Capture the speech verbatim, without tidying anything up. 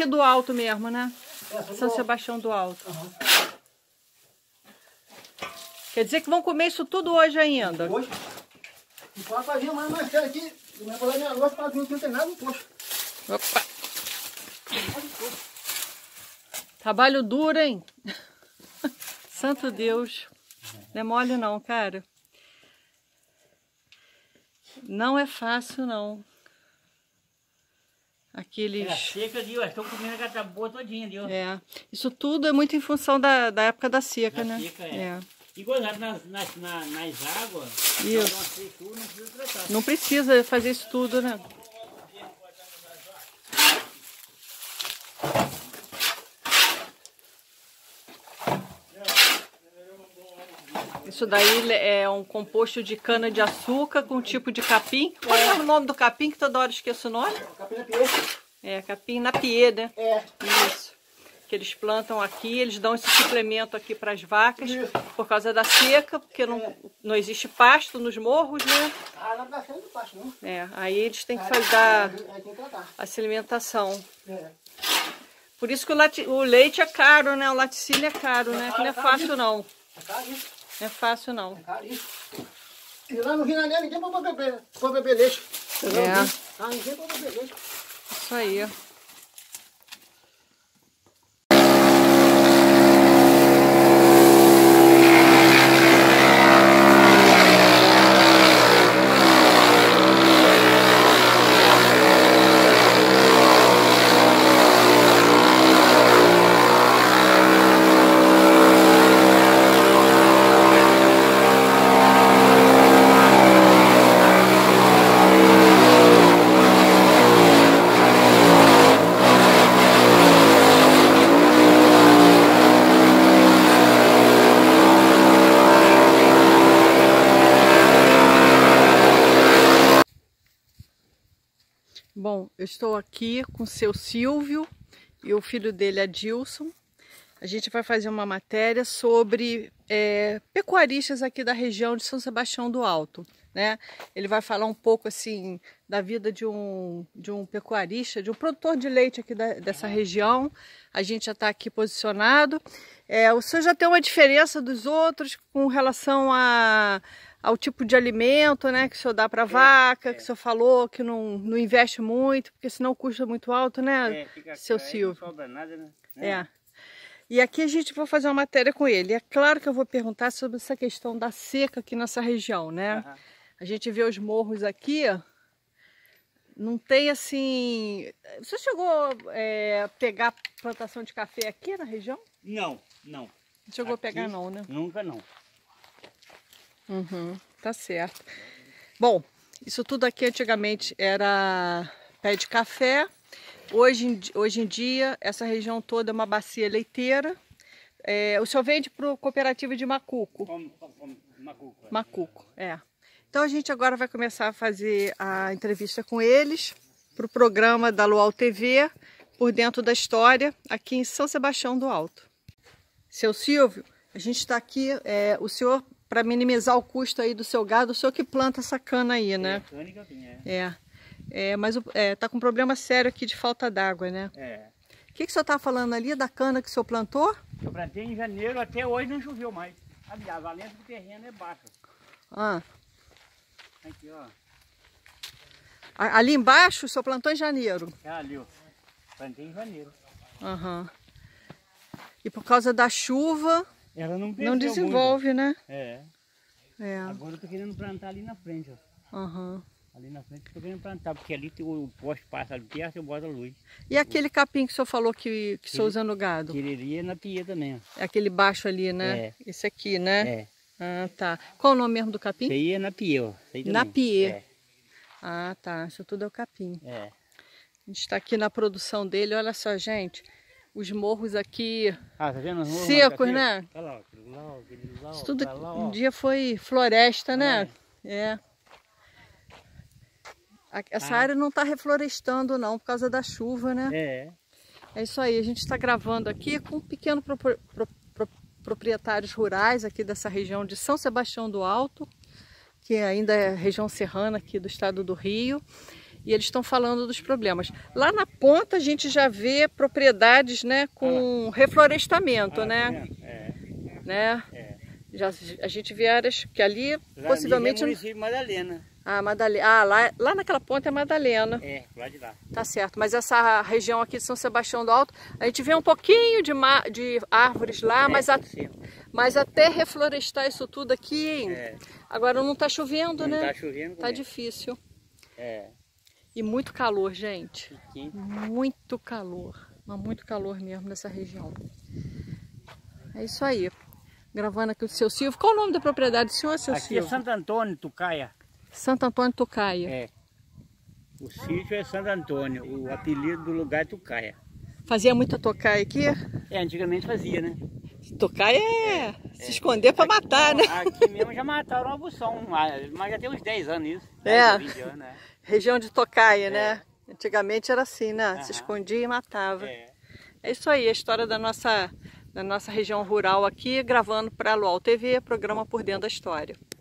daqui do Alto mesmo, né? É, São do... Sebastião do Alto. Uhum. Quer dizer que vão comer isso tudo hoje ainda? Hoje. E pode fazer mais mais cedo aqui. Não é para minha noite para vir, não tem nada no posto. Opa! Trabalho duro, hein? Santo Deus. Não é mole não, cara. Não é fácil, não. Aqueles... É a seca de hoje, estão comendo a gata boa todinha ali, ó. É. Isso tudo é muito em função da, da época da seca, Da né? seca, é. É. Igual nas, nas, nas, nas águas, Isso. uma secura, não precisa tratar. Não precisa fazer isso tudo, né? Isso daí é um composto de cana-de-açúcar com um tipo de capim. Qual é o nome do capim que toda hora eu esqueço o nome? Capim na pie. É, capim na pie, né? É. Isso. Que eles plantam aqui, eles dão esse suplemento aqui para as vacas Isso. por causa da seca, porque não, não existe pasto nos morros, né? Ah, não dá certo do pasto, não. É, aí eles têm que fazer a, Aí tem que tratar. essa alimentação. É. Por isso que o, lati, o leite é caro, né? O laticínio é caro, né? Que não é fácil, não. É caro isso. Não é fácil, não. É caro isso. E lá no Rinalé ninguém pode beber, pode beber leite. É. Ah, ninguém pode beber leite. Isso aí. Bom, eu estou aqui com o seu Silvio e o filho dele, Adilson. A gente vai fazer uma matéria sobre é, pecuaristas aqui da região de São Sebastião do Alto, né? Ele vai falar um pouco assim da vida de um, de um pecuarista, de um produtor de leite aqui da, dessa região. A gente já está aqui posicionado. É, o senhor já tem uma diferença dos outros com relação a... ao tipo de alimento, né, que o senhor dá para a vaca, é. que o senhor falou que não, não investe muito, porque senão o custo é muito alto, né, é, fica seu caro, Silvio? Não sobra nada, né? É. E aqui a gente vai fazer uma matéria com ele. É claro que eu vou perguntar sobre essa questão da seca aqui nessa região, né? Uhum. A gente vê os morros aqui, não tem assim... Você chegou é, a pegar plantação de café aqui na região? Não, não. Não chegou aqui, a pegar não, né? Nunca não. Uhum, tá certo. Bom, isso tudo aqui antigamente era pé de café. Hoje em, hoje em dia, essa região toda é uma bacia leiteira. É, o senhor vende para o cooperativo de Macuco? Como, como, Macuco. É. Macuco, é. Então a gente agora vai começar a fazer a entrevista com eles para o programa da Luau T V, Por Dentro da História, aqui em São Sebastião do Alto. Seu Silvio, a gente está aqui, é, o senhor... para minimizar o custo aí do seu gado, o senhor que planta essa cana aí, né? É, cana que é. É. É, mas é, tá com um problema sério aqui de falta d'água, né? É. O que, que o senhor tá falando ali da cana que o senhor plantou? Eu plantei em janeiro, até hoje não choveu mais. A valência do terreno é baixa. Ah. Aqui, ó. Ali embaixo o senhor plantou em janeiro? É ali, ó. Plantei em janeiro. Aham. E por causa da chuva... Ela não, não desenvolve, muito. Né? É. é. Agora eu tô querendo plantar ali na frente, ó. Uhum. Ali na frente eu tô querendo plantar, porque ali o poste passa ali perto, eu boto a luz. E aquele capim que o senhor falou que, que o senhor usa no gado? Quereria na pia também, ó. É aquele baixo ali, né? É. Esse aqui, né? É. Ah, tá. Qual o nome mesmo do capim? Isso aí é na pia, ó. Na pia. É. Ah, tá. Isso tudo é o capim. É. A gente está aqui na produção dele. Olha só, gente. Os morros aqui ah, tá vendo? secos, né? Olha lá, aquele lá, aquele lá, isso tudo lá, um dia foi floresta, né? É. é. Essa ah. área não está reflorestando não, por causa da chuva, né? É. É isso aí, a gente está gravando aqui com pequenos pro, pro, pro, proprietários rurais aqui dessa região de São Sebastião do Alto, que ainda é região serrana aqui do estado do Rio. e eles estão falando dos problemas. Lá na ponta a gente já vê propriedades, né, com reflorestamento, Ah, né? tá é, né? é. Já, a gente vê áreas que ali Lá possivelmente... é município de Madalena. Ah, Madalena. Ah, lá, lá naquela ponta é Madalena. É, lá de lá. Tá certo, mas essa região aqui de São Sebastião do Alto, a gente vê um pouquinho de, ma de árvores lá, É, mas, a, pode ser. mas até reflorestar isso tudo aqui, hein? É. Agora não tá chovendo, Não né? tá chovendo. Tá como é? difícil. É. E muito calor, gente. Quente. Muito calor. Mas muito calor mesmo nessa região. É isso aí. Gravando aqui o seu Silvio. Qual o nome da propriedade do senhor, seu Aqui Silvio? é Santo Antônio, Tucaia. Santo Antônio Tucaia. É. O sítio é Santo Antônio, o apelido do lugar é Tucaia. Fazia muita tocaia aqui? É, antigamente fazia, né? Tocaia é se esconder para matar, Não, né? Aqui mesmo já mataram uma bução, mas já tem uns dez anos isso. É. dez, vinte anos, né? Região de tocaia, né? Antigamente era assim, né? Aham. Se escondia e matava. É. É isso aí, a história da nossa, da nossa região rural aqui, gravando para a Luau T V, programa Por Dentro da História.